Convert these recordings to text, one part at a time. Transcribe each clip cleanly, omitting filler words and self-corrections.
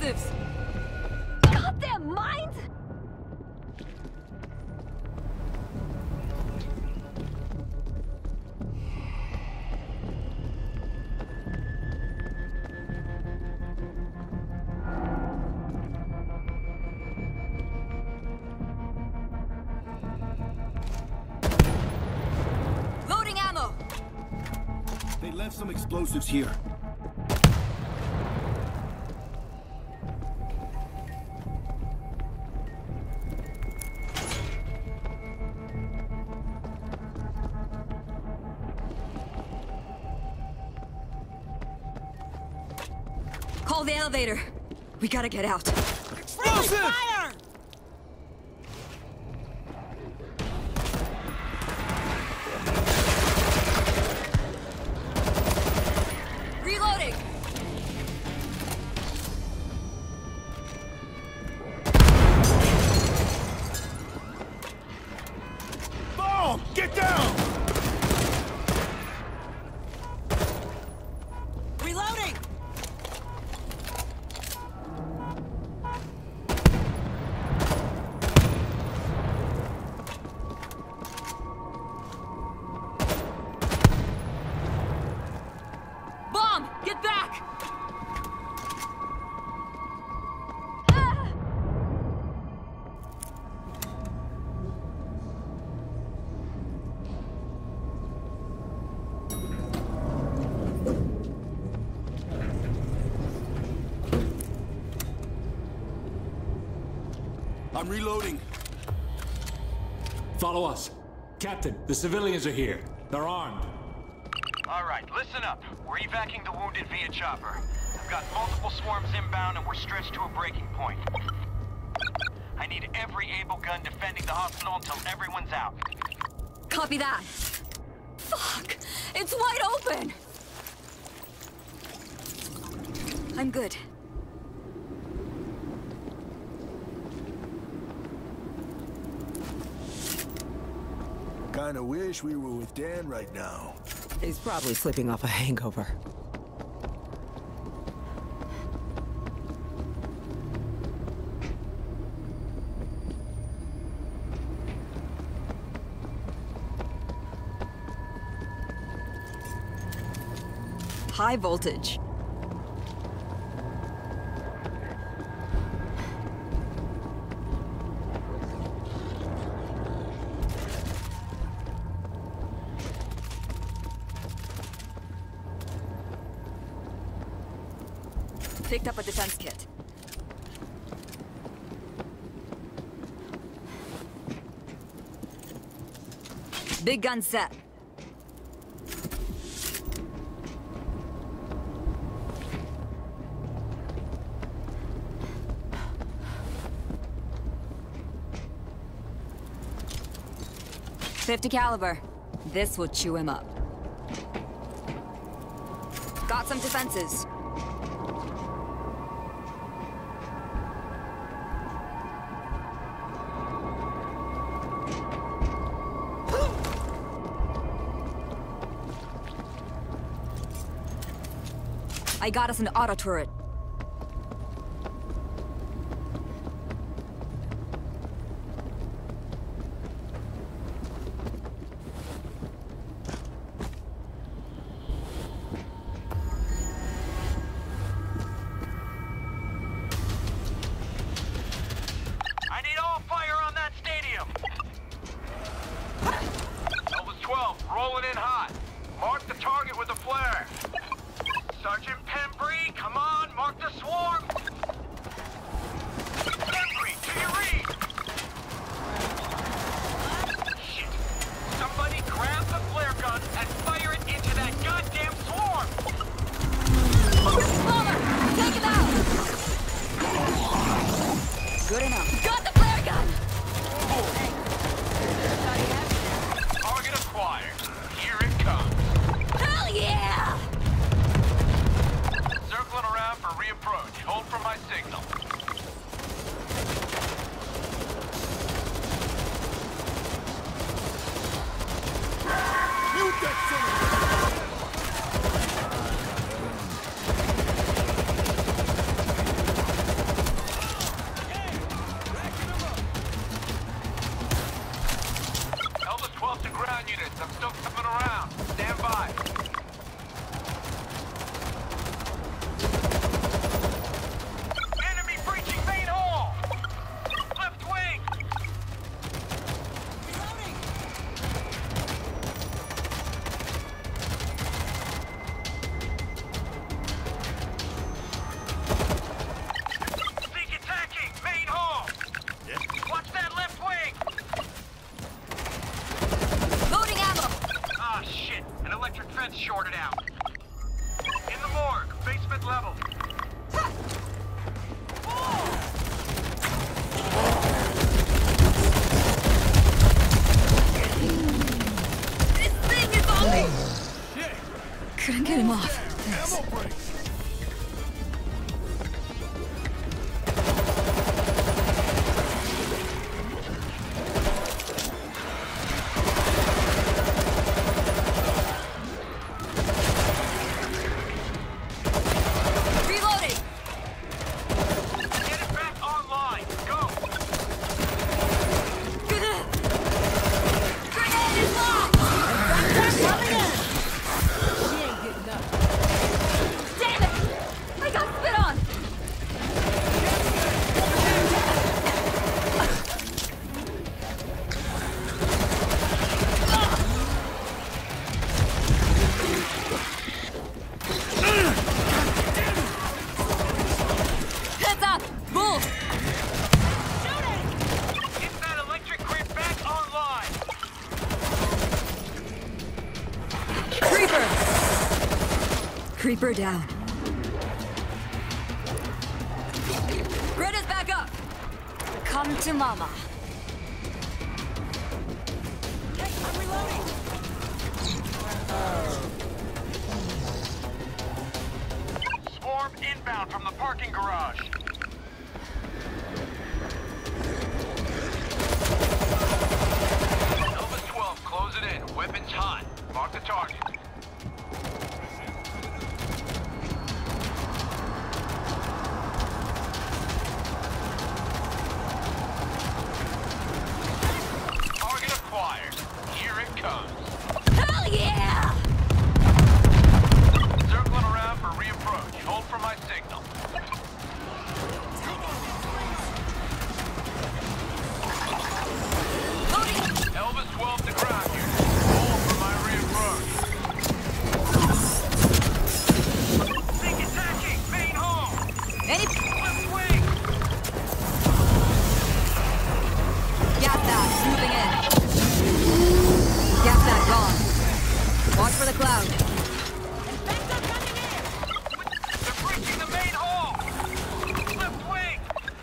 explosives! Goddamn mines! Loading ammo! They left some explosives here. Call the elevator. We gotta get out. Explosive! Fire! Reloading! Bomb! Get down! Reloading! Bomb! Get back! Ah! I'm reloading. Follow us. Captain, the civilians are here. They're armed. All right, listen up. We're evacuating the wounded via chopper. I've got multiple swarms inbound and we're stretched to a breaking point. I need every able gun defending the hospital until everyone's out. Copy that. Fuck! It's wide open! I'm good. Kinda wish we were with Dan right now. He's probably sleeping off a hangover. High voltage. Picked up a defense kit. Big gun set. .50 caliber. This will chew him up. Got some defenses. I got us an auto turret. I need all fire on that stadium. Elvis 12, rolling in hot. Mark the target with a flare. Sergeant Pembry, come on, mark the swarm! Pembry, do you read? Shit! Somebody grab the flare gun and fire it into that goddamn swarm! Palmer! Take him out! Good enough. Got the flare gun! Target acquired. Here it comes. Hell yeah! Circling around for reapproach. Hold for my signal. Mute that thing! Creeper down. Greta's back up! Come to mama. Hey, I'm reloading! Swarm inbound from the parking garage. Elvis 12, close it in. Weapons hot. Mark the target. Target acquired. Here it comes. Hell yeah! Circling around for reapproach. Hold for my signal. Elvis 12 to ground here. Hold for my reapproach. Think attacking. Main hall. Any Left wing. gas that, moving in. Gas that gone. Watch for the cloud. They're breaching the main hall. Left wing.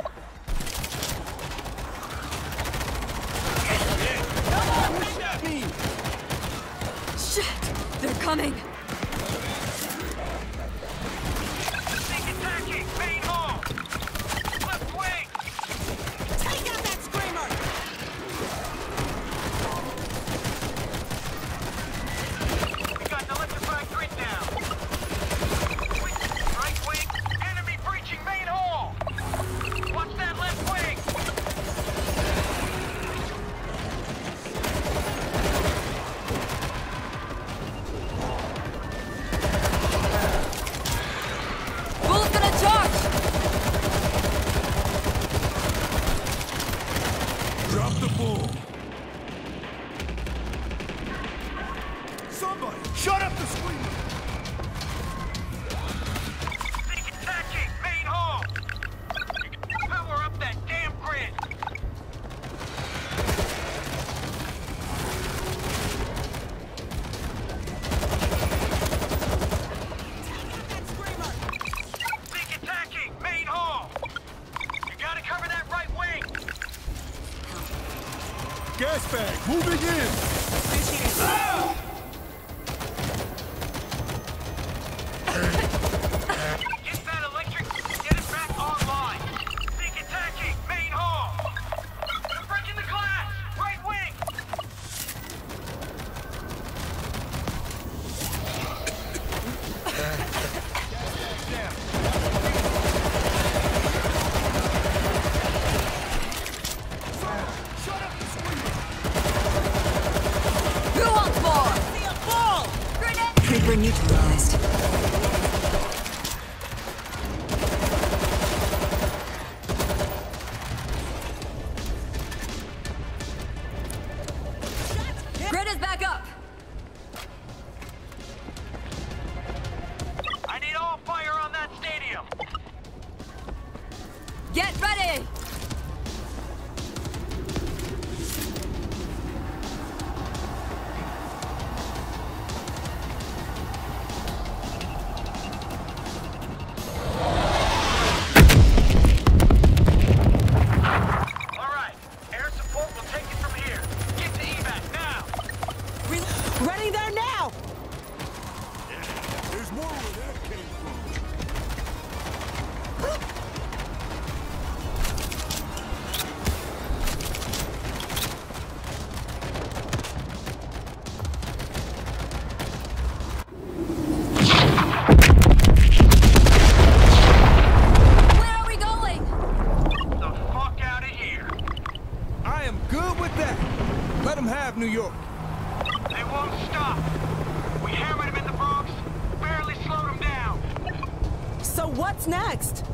Shit! They're coming! Think attacking. Main hall. Left wing. Take out that screamer! We got an electrified grid down. Right wing. Enemy breaching main hall. Watch that left wing. Bull's gonna charge! Drop the bull. Somebody, shut up the screamer. Think attacking. Main hall. Power up that damn grid. That screamer! Think attacking. Main hall. You gotta cover that right wing. Gas bag, moving in. Ah! Get that electric. Get it back online. Think attacking. Main hall. Breaking the glass. Right wing. Shut up the screamer. Who wants more? See a ball! Grenade! Creeper neutralized. Greta's back up! I need all fire on that stadium. Get ready! All right. Air support will take it from here. Get to evac now. Ready there now! There's more where that came from. Where are we going? The fuck out of here. I am good with that. Let them have New York. They won't stop. We hammered them in the Bronx, barely slowed them down. So what's next?